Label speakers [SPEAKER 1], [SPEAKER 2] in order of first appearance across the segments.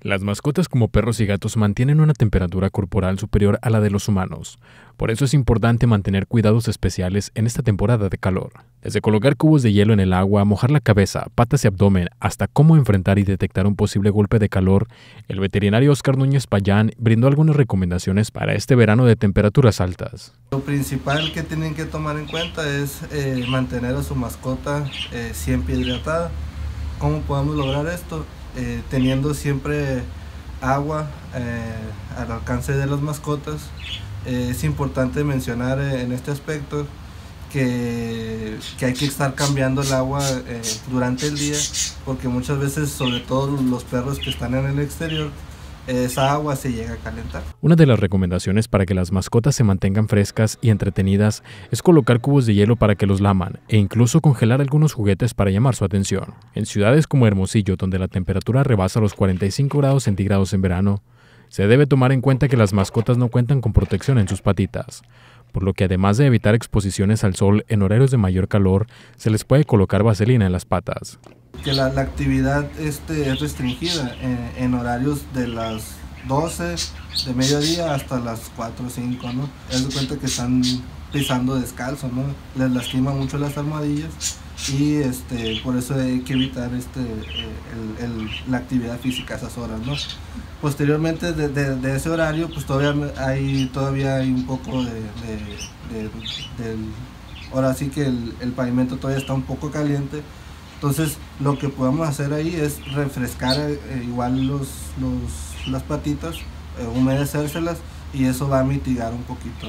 [SPEAKER 1] Las mascotas como perros y gatos mantienen una temperatura corporal superior a la de los humanos. Por eso es importante mantener cuidados especiales en esta temporada de calor. Desde colocar cubos de hielo en el agua, mojar la cabeza, patas y abdomen, hasta cómo enfrentar y detectar un posible golpe de calor, el veterinario Oscar Núñez Payán brindó algunas recomendaciones para este verano de temperaturas altas.
[SPEAKER 2] Lo principal que tienen que tomar en cuenta es mantener a su mascota siempre hidratada. ¿Cómo podemos lograr esto? Teniendo siempre agua al alcance de las mascotas. Es importante mencionar en este aspecto que hay que estar cambiando el agua durante el día, porque muchas veces, sobre todo los perros que están en el exterior, esa agua se llega a calentar.
[SPEAKER 1] Una de las recomendaciones para que las mascotas se mantengan frescas y entretenidas es colocar cubos de hielo para que los laman e incluso congelar algunos juguetes para llamar su atención. En ciudades como Hermosillo, donde la temperatura rebasa los 45 grados centígrados en verano, se debe tomar en cuenta que las mascotas no cuentan con protección en sus patitas, por lo que además de evitar exposiciones al sol en horarios de mayor calor, se les puede colocar vaselina en las patas.
[SPEAKER 2] Que la actividad es restringida en horarios de las 12 de mediodía hasta las 4 o 5, ¿no? Es de cuenta que están pisando descalzo, ¿no? Les lastima mucho las almohadillas y por eso hay que evitar la actividad física a esas horas, ¿no? Posteriormente de ese horario, pues todavía hay un poco ahora sí que el pavimento todavía está un poco caliente. Entonces lo que podemos hacer ahí es refrescar igual las patitas, humedecérselas, y eso va a mitigar un poquito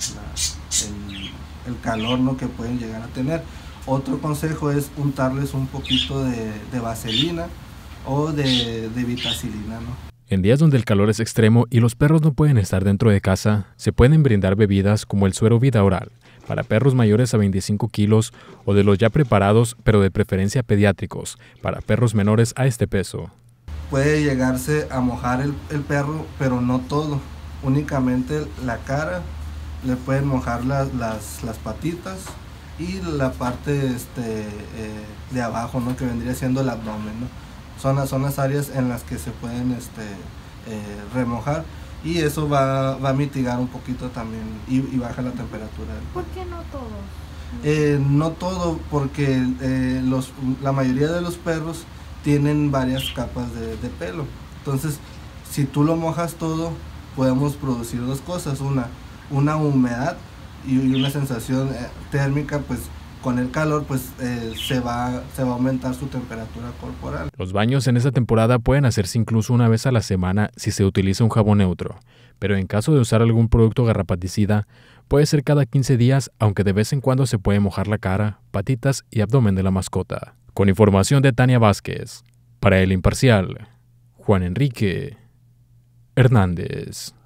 [SPEAKER 2] el calor, ¿no?, que pueden llegar a tener. Otro consejo es untarles un poquito de vaselina o de vitacilina, ¿no?
[SPEAKER 1] En días donde el calor es extremo y los perros no pueden estar dentro de casa, se pueden brindar bebidas como el suero Vida Oral, para perros mayores a 25 kilos o de los ya preparados, pero de preferencia pediátricos, para perros menores a este peso.
[SPEAKER 2] Puede llegarse a mojar el perro, pero no todo, únicamente la cara, le pueden mojar las patitas y la parte de abajo, ¿no?, que vendría siendo el abdomen, ¿no? Son las áreas en las que se pueden remojar, y eso va a mitigar un poquito también y baja la temperatura.
[SPEAKER 3] ¿Por qué no todos?
[SPEAKER 2] No todo, porque la mayoría de los perros tienen varias capas de pelo. Entonces, si tú lo mojas todo, podemos producir dos cosas: una humedad y una sensación térmica, pues con el calor pues se va a aumentar su temperatura corporal.
[SPEAKER 1] Los baños en esta temporada pueden hacerse incluso una vez a la semana si se utiliza un jabón neutro, pero en caso de usar algún producto garrapaticida, puede ser cada 15 días, aunque de vez en cuando se puede mojar la cara, patitas y abdomen de la mascota. Con información de Tania Vázquez, para El Imparcial, Juan Enrique Hernández.